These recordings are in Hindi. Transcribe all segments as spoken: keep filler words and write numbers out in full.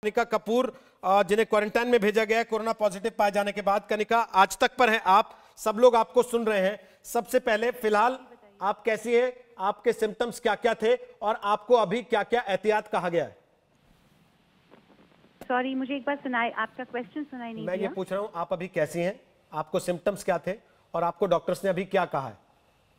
कनिका कपूर जिन्हें क्वारंटाइन में भेजा गया है कोरोना पॉजिटिव पाए जाने के बाद। कनिका, आज तक पर हैं आप, सब लोग आपको सुन रहे हैं। सबसे पहले फिलहाल आप कैसी है, आपके सिम्टम्स क्या क्या थे और आपको अभी क्या क्या एहतियात कहा गया है? सॉरी, मुझे एक बार सुनाए, आपका क्वेश्चन सुनाई नहीं मैं दिया। ये पूछ रहा हूँ आप अभी कैसी हैं, आपको सिम्टम्स क्या थे और आपको डॉक्टर्स ने अभी क्या कहा है?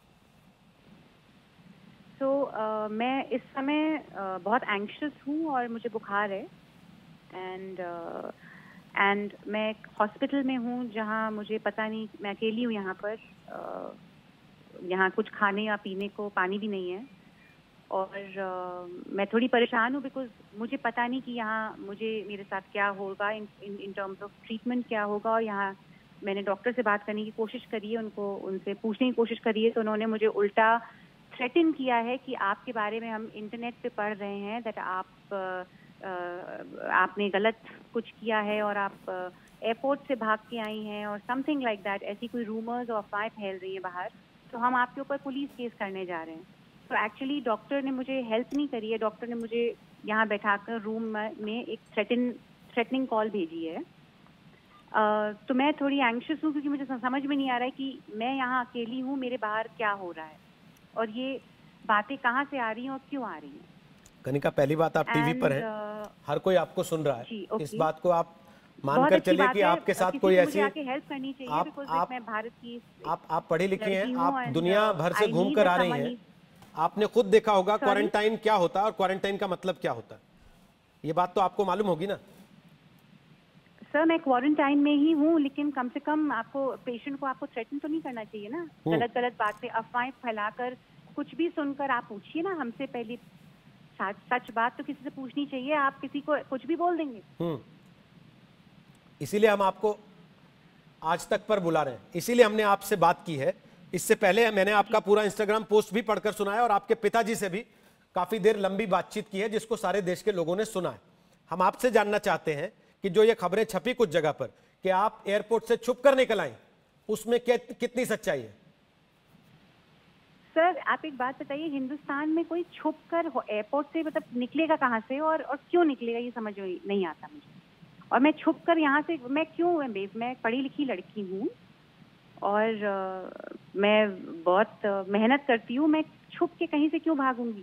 तो so, uh, मैं इस समय uh, बहुत एंग्शियस हूँ और मुझे बुखार है एंड एंड uh, मैं हॉस्पिटल में हूँ जहाँ मुझे पता नहीं, मैं अकेली हूँ यहाँ पर। uh, यहाँ कुछ खाने या पीने को पानी भी नहीं है और uh, मैं थोड़ी परेशान हूँ बिकॉज मुझे पता नहीं कि यहाँ मुझे मेरे साथ क्या होगा, in in terms of treatment क्या होगा। और यहाँ मैंने डॉक्टर से बात करने की कोशिश करी है, उनको उनसे पूछने की कोशिश करी है, तो उन्होंने मुझे उल्टा थ्रेटन किया है कि आपके बारे में हम इंटरनेट पे पढ़ रहे हैं दैट आप आ, आ, आपने गलत कुछ किया है और आप एयरपोर्ट से भाग के आई हैं और समथिंग लाइक दैट। ऐसी कोई रूमर्स और अफवाहें फैल रही हैं बाहर, तो हम आपके ऊपर पुलिस केस करने जा रहे हैं। तो एक्चुअली डॉक्टर ने मुझे हेल्प नहीं करी है। डॉक्टर ने मुझे यहाँ बैठाकर रूम में एक थ्रेटन थ्रेटनिंग कॉल भेजी है। uh, तो मैं थोड़ी एंग्शियस हूँ क्योंकि मुझे समझ में नहीं आ रहा है कि मैं यहाँ अकेली हूँ, मेरे बाहर क्या हो रहा है और ये बातें कहाँ से आ रही हैं और क्यों आ रही हैं। कनिका, पहली बात आप टीवी पर हैं, uh, हर कोई आपको सुन रहा है। okay. इस बात को आप मानकर चलिए कि आपके साथ कोई ऐसी हेल्प करनी चाहिए। आप, आप, मैं भारत की आप आप पढ़ी लिखी हैं, आप दुनिया भर से घूम कर आ रही हैं, आपने खुद देखा होगा क्वारंटाइन क्या होता है और क्वारंटाइन का मतलब क्या होता है, ये बात तो आपको मालूम होगी ना। सर, मैं क्वारंटाइन में ही हूँ, लेकिन कम से कम आपको पेशेंट को आपको थ्रेटन तो नहीं करना चाहिए ना। गलत गलत बातें, अफवाहें फैलाकर, कुछ भी सुनकर आप पूछिए ना हमसे। पहले सच सच बात तो किसी से पूछनी चाहिए, आप किसी को कुछ भी बोल देंगे। इसीलिए हम आपको आज तक पर बुला रहे हैं, इसीलिए हमने आपसे बात की है। इससे पहले मैंने आपका पूरा इंस्टाग्राम पोस्ट भी पढ़कर सुनाया और आपके पिताजी से भी काफी देर लंबी बातचीत की है जिसको सारे देश के लोगों ने सुना है। हम आपसे जानना चाहते हैं कि जो ये खबरें छपी कुछ जगह पर कि आप एयरपोर्ट से छुप कर निकल आई, उसमें कितनी सच्चाई है? सर, आप एक बात बताइए, हिंदुस्तान में कोई छुप कर एयरपोर्ट से मतलब निकलेगा कहाँ से और और क्यों निकलेगा, ये समझ में नहीं आता मुझे। और मैं छुप कर यहाँ से मैं क्यों, मैं पढ़ी लिखी लड़की हूँ और आ, मैं बहुत आ, मेहनत करती हूँ, मैं छुप के कहीं से क्यों भागूंगी?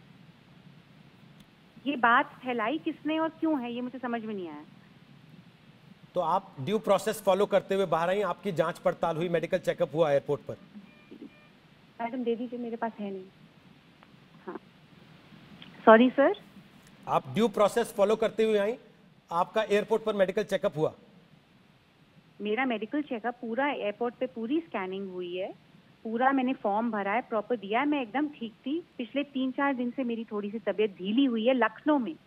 ये बात फैलाई किसने और क्यों है, ये मुझे समझ में नहीं आया। तो आप ड्यू प्रोसेस फॉलो करते हुए बाहर आई, आपकी जांच पड़ताल हुई, मेडिकल चेकअप हुआ एयरपोर्ट पर? मैडम दे दीजिए, मेरे पास है नहीं। हाँ, सॉरी सर। आप ड्यू प्रोसेस फॉलो करते हुए आई, आपका एयरपोर्ट पर मेडिकल चेकअप हुआ? मेरा मेडिकल चेकअप पूरा एयरपोर्ट पे, पूरी स्कैनिंग हुई है, पूरा मैंने फॉर्म भरा है, प्रॉपर दिया है, मैं एकदम ठीक थी। पिछले तीन चार दिन से मेरी थोड़ी सी तबीयत ढीली हुई है लखनऊ में,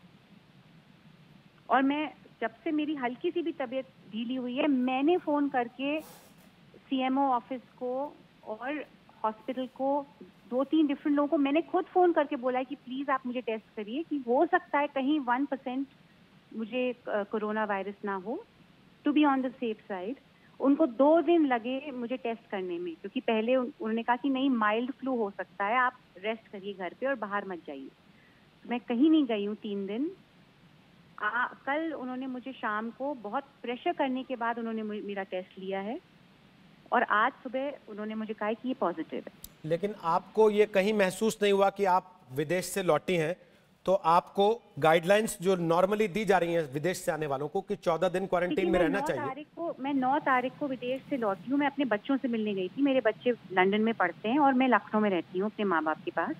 और मैं जब से मेरी हल्की सी भी तबीयत ढीली हुई है, मैंने फोन करके सीएमओ ऑफिस को और हॉस्पिटल को, दो तीन डिफरेंट लोगों को मैंने खुद फोन करके बोला है कि प्लीज आप मुझे टेस्ट करिए, कि हो सकता है कहीं वन परसेंट मुझे कोरोना वायरस ना हो, to be on the safe side. उनको दो दिन लगे मुझे टेस्ट करने में, क्योंकि पहले उन्होंने कहा कि नहीं, माइल्ड फ्लू हो सकता है, आप रेस्ट करिए घर पे और बाहर मत जाइए। मैं कहीं नहीं गई हूँ तीन दिन। आ, कल उन्होंने मुझे शाम को बहुत प्रेशर करने के बाद उन्होंने मेरा टेस्ट लिया है और आज सुबह उन्होंने मुझे कहा कि ये पॉजिटिव है। लेकिन आपको ये कहीं महसूस नहीं हुआ कि आप विदेश से लौटी हैं तो आपको गाइडलाइंस जो नॉर्मली दी जा रही हैं विदेश से आने वालों को कि चौदह दिन क्वारंटीन में रहना चाहिए? तारीख को मैं नौ तारीख को विदेश से लौटी हूँ। मैं अपने बच्चों से मिलने गई थी, मेरे बच्चे लंदन में पढ़ते हैं और मैं लखनऊ में रहती हूँ अपने माँ बाप के पास।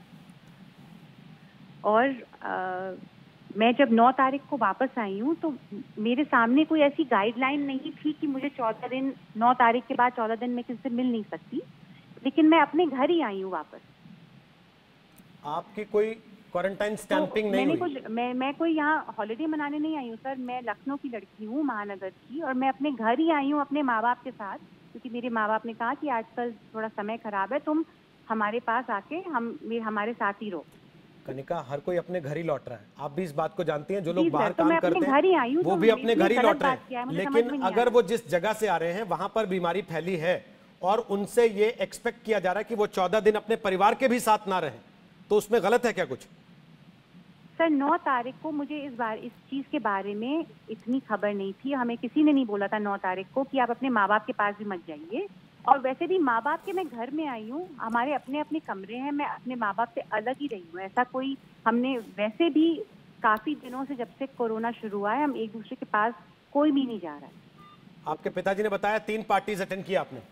और आ, मैं जब नौ तारीख को वापस आई हूँ तो मेरे सामने कोई ऐसी गाइडलाइन नहीं थी कि मुझे चौदह दिन, नौ तारीख के बाद चौदह दिन में किसी से मिल नहीं सकती, लेकिन मैं अपने घर ही आई हूँ वापस। आपकी कोई क्वारंटाइन स्टैंपिंग तो नहीं हुई? कुछ, मैं मैं कोई यहाँ हॉलिडे मनाने नहीं आई हूँ सर। मैं लखनऊ की लड़की हूँ, महानगर की, और मैं अपने घर ही आई हूँ अपने माँ बाप के साथ, क्योंकि मेरे माँ बाप ने कहा कि आजकल थोड़ा समय खराब है, तुम हमारे पास आके हम हमारे साथ ही रहो। कनिका, हर कोई अपने घर ही लौट रहा है, आप भी इस बात को जानती हैं। जो लोग बाहर तो काम करते हैं वो भी अपने घर ही लौट रहे हैं, लेकिन अगर वो जिस जगह से आ रहे हैं वहां पर बीमारी फैली है और उनसे ये एक्सपेक्ट किया जा रहा है कि वो चौदह दिन अपने परिवार के भी साथ ना रहें, तो उसमें गलत है क्या कुछ? सर नौ तारीख को मुझे इस बार इस चीज़ के बारे में इतनी खबर नहीं थी, हमें किसी ने नहीं बोला था नौ तारीख को कि आप अपने माँ बाप के पास भी मत जाइए। और वैसे भी माँ बाप के मैं घर में आई हूँ, हमारे अपने अपने कमरे हैं, मैं अपने माँ बाप से अलग ही रही हूँ। ऐसा कोई हमने वैसे भी काफ़ी दिनों से, जब से कोरोना शुरू हुआ है, हम एक दूसरे के पास कोई भी नहीं जा रहा है। आपके पिताजी ने बताया तीन पार्टीज अटेंड किया आपने?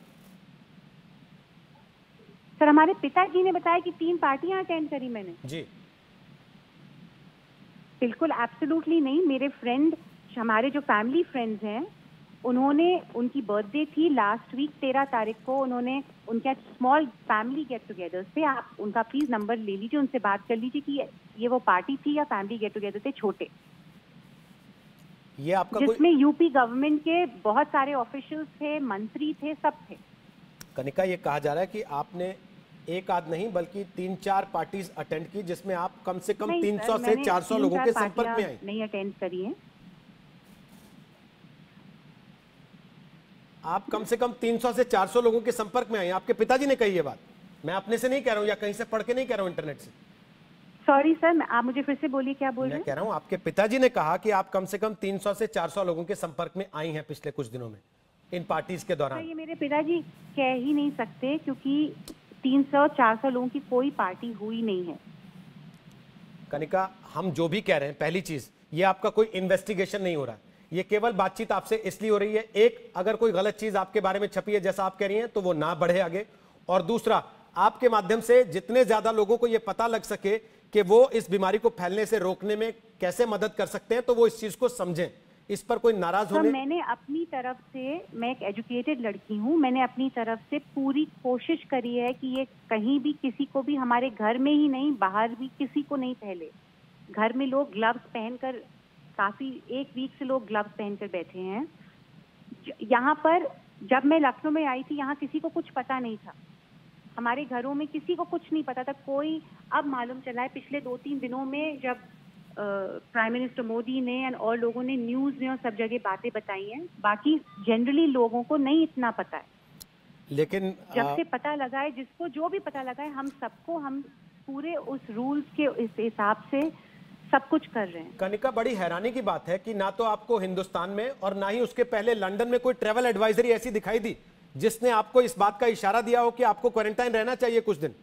सर हमारे पिताजी ने बताया कि तीन पार्टियां अटेंड करी मैंने। जी बिल्कुल एब्सोल्युटली नहीं। मेरे फ्रेंड, हमारे जो फैमिली फ्रेंड्स हैं, उन्होंने, उनकी बर्थडे थी लास्ट वीक तेरह तारीख को, उन्होंने उनके स्मॉल फैमिली गेट टुगेदर थे। आप उनका प्लीज नंबर ले लीजिए, उनसे बात कर लीजिए कि ये वो पार्टी थी या फैमिली गेट टुगेदर थे छोटे, ये आपका जिसमें कोई... यूपी गवर्नमेंट के बहुत सारे ऑफिशियल्स थे, मंत्री थे, सब थे। कनिका, ये कहा जा रहा है कि आपने एक आध नहीं बल्कि तीन चार पार्टीज अटेंड की, जिसमें आप कम से कम तीन सौ से चार सौ लोगों के संपर्क में आए। नहीं अटेंड करी हैं। आप कम से कम तीन सौ से चार सौ लोगों के संपर्क में आए। आपके पिताजी ने कही ये बात, मैं अपने से नहीं कह रहा हूं या कहीं से पढ़ के नहीं कह रहा हूं, इंटरनेट से। सॉरी सर, आप मुझे फिर से बोलिए, क्या बोल रहे हैं? मैं कह रहा हूं आपके पिताजी ने कहा कि आप कम से कम तीन सौ से चार सौ लोगों के संपर्क में आई हैं पिछले कुछ दिनों में इन पार्टीज के दौरान। ये मेरे पिताजी कह ही नहीं सकते, क्योंकि तीन सौ चार सौ लोगों की कोई पार्टी हुई नहीं है। कनिका, हम जो भी कह रहे हैं, पहली चीज ये आपका कोई इन्वेस्टिगेशन नहीं हो रहा है, ये केवल बातचीत आपसे इसलिए हो रही है। एक, अगर कोई गलत चीज आपके बारे में छपी है जैसा आप कह रही हैं, तो वो ना बढ़े आगे। और दूसरा, आपके माध्यम से जितने ज्यादा लोगों को ये पता लग सके कि वो इस बीमारी को फैलने से रोकने में कैसे मदद कर सकते हैं, तो वो इस चीज को समझें। इस पर कोई नाराज होने... मैंने अपनी तरफ से, मैं एक एजुकेटेड लड़की हूँ, मैंने अपनी तरफ से पूरी कोशिश करी है कि ये कहीं भी किसी को भी, हमारे घर में ही नहीं बाहर भी किसी को नहीं फैले। घर में लोग ग्लव्स पहनकर, काफी एक वीक से लोग ग्लव्स पहनकर बैठे हैं। यहाँ पर जब मैं लखनऊ में आई थी, यहाँ किसी को कुछ पता नहीं था, हमारे घरों में किसी को कुछ नहीं पता था। कोई अब मालूम चला है पिछले दो तीन दिनों में, जब प्राइम मिनिस्टर मोदी ने एंड और लोगों ने न्यूज में और सब जगह बातें बताई हैं। बाकी जनरली लोगों को नहीं इतना पता है, लेकिन जब आ... से पता लगा है, जिसको जो भी पता लगा है, हम सबको, हम पूरे उस रूल्स के इस हिसाब से सब कुछ कर रहे हैं। कनिका, बड़ी हैरानी की बात है कि ना तो आपको हिंदुस्तान में और ना ही उसके पहले लंदन में कोई ट्रैवल एडवाइजरी ऐसी दिखाई दी जिसने आपको इस बात का इशारा दिया हो कि आपको क्वारंटाइन रहना चाहिए कुछ दिन।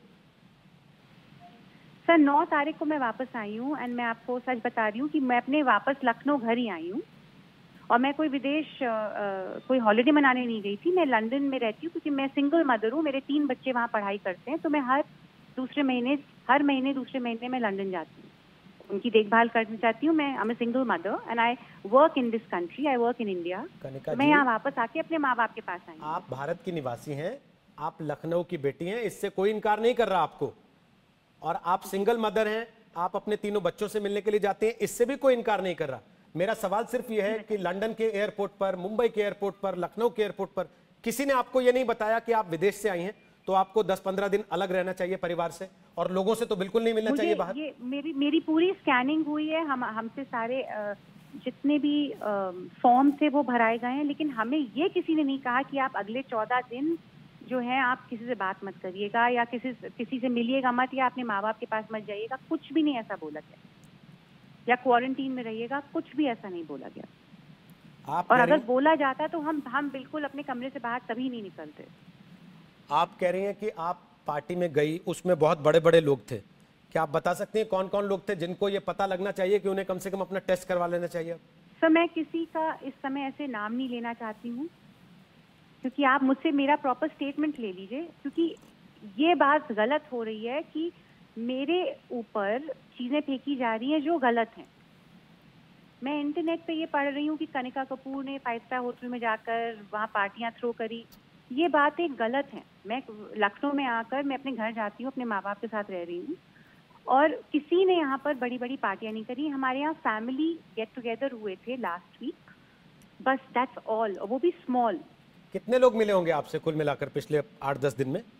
सर नौ तारीख को मैं वापस आई हूँ, एंड मैं आपको सच बता रही हूँ कि मैं अपने वापस लखनऊ घर ही आई हूँ, और मैं कोई विदेश आ, कोई हॉलिडे मनाने नहीं गई थी। मैं लंदन में रहती हूँ क्योंकि मैं सिंगल मदर हूँ, मेरे तीन बच्चे वहाँ पढ़ाई करते हैं, तो मैं हर दूसरे महीने हर महीने दूसरे महीने में लंदन जाती हूँ, उनकी देखभाल करना चाहती हूँ। मैं I am a single mother and I work in this country, I work in India. मैं यहाँ वापस आके अपने माँ बाप के पास आई। आप भारत की निवासी हैं, आप लखनऊ की बेटी हैं, इससे कोई इनकार नहीं कर रहा आपको, और आप सिंगल मदर हैं, आप अपने तीनों बच्चों से मिलने के लिए जाते हैं, इससे भी कोई इनकार नहीं कर रहा। मेरा सवाल सिर्फ यह है कि लंदन के एयरपोर्ट पर, मुंबई के एयरपोर्ट पर, लखनऊ के एयरपोर्ट पर किसी ने आपको यह नहीं बताया कि आप विदेश से आई हैं तो आपको दस पंद्रह दिन अलग रहना चाहिए परिवार से, और लोगों से तो बिल्कुल नहीं मिलना चाहिए बाहर? ये मेरी मेरी पूरी स्कैनिंग हुई है, हम हमसे सारे जितने भी फॉर्म थे वो भराए गए हैं, लेकिन हमें ये किसी ने नहीं कहा कि आप अगले चौदह दिन जो है आप किसी से बात मत करिएगा, या किसी किसी से मिलिएगा मत, या अपने माँ बाप के पास मत जाइएगा। कुछ भी नहीं ऐसा बोला गया, या क्वारंटीन में रहिएगा, कुछ भी ऐसा नहीं बोला गया। आप और अगर बोला जाता तो हम हम बिल्कुल अपने कमरे से बाहर कभी नहीं निकलते। आप कह रही हैं कि आप पार्टी में गई, उसमें बहुत बड़े बड़े लोग थे, क्या आप बता सकती हैं कौन कौन लोग थे जिनको ये पता लगना चाहिए कि उन्हें कम से कम अपना टेस्ट करवा लेना चाहिए? सर मैं किसी का इस समय ऐसे नाम नहीं लेना चाहती हूँ, क्योंकि आप मुझसे मेरा प्रॉपर स्टेटमेंट ले लीजिए, क्योंकि ये बात गलत हो रही है कि मेरे ऊपर चीज़ें फेंकी जा रही हैं जो गलत हैं। मैं इंटरनेट पे ये पढ़ रही हूँ कि कनिका कपूर ने फाइव स्टार होटल में जाकर वहाँ पार्टियाँ थ्रो करी, ये बातें गलत हैं। मैं लखनऊ में आकर मैं अपने घर जाती हूँ, अपने माँ बाप के साथ रह रही हूँ, और किसी ने यहाँ पर बड़ी बड़ी पार्टियाँ नहीं करी। हमारे यहाँ फैमिली गेट टुगेदर हुए थे लास्ट वीक, बस दैट्स ऑल, और वो भी स्मॉल। कितने लोग मिले होंगे आपसे कुल मिलाकर पिछले आठ दस दिन में?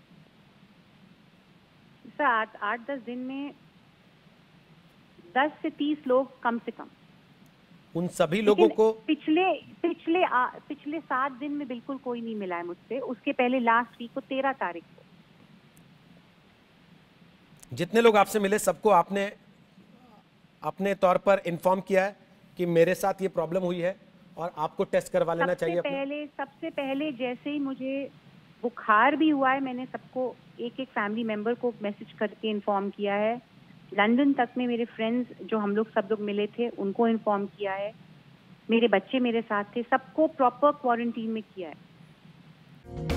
सर आठ आठ दस दिन में दस से तीस लोग कम से कम। उन सभी लोगों को पिछले पिछले आ, पिछले सात दिन में बिल्कुल कोई नहीं मिला है मुझसे। उसके पहले लास्ट वीक को तेरह तारीख को जितने लोग आपसे मिले सबको आपने अपने तौर पर इन्फॉर्म किया है कि मेरे साथ ये प्रॉब्लम हुई है और आपको टेस्ट करवा लेना चाहिए सबसे अपना? पहले सबसे पहले जैसे ही मुझे बुखार भी हुआ है, मैंने सबको एक एक फैमिली मेंबर को मैसेज करके इन्फॉर्म किया है। लंदन तक में मेरे फ्रेंड्स जो हम लोग सब लोग मिले थे उनको इन्फॉर्म किया है। मेरे बच्चे मेरे साथ थे, सबको प्रॉपर क्वारंटीन में किया है।